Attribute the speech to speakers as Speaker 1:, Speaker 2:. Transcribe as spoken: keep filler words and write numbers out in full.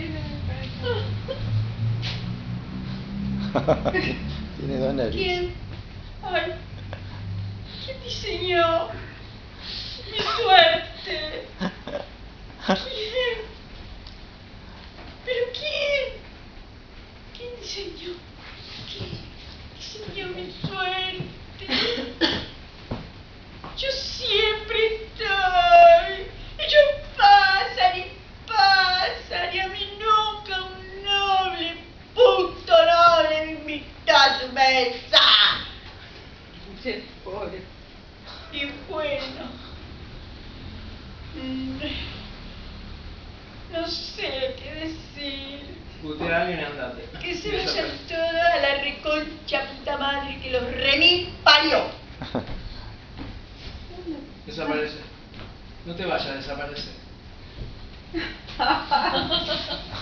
Speaker 1: Tiene dos narices.
Speaker 2: ¿Quién? Ay, ¿quién diseñó mi suerte? ¿Quién? ¿Pero quién? ¿Quién diseñó? ¿Quién diseñó mi suerte? Yo siempre estoy. Ellos pasan y pasan y a mí nunca un noble, puto noble me invita a su mesa. Se fue. Y bueno, no sé qué decir.
Speaker 3: Putea a alguien y andate.
Speaker 2: Que se vayan todos a la reconcha puta madre que los remil parió.
Speaker 3: Desaparece. No te vayas, desaparece.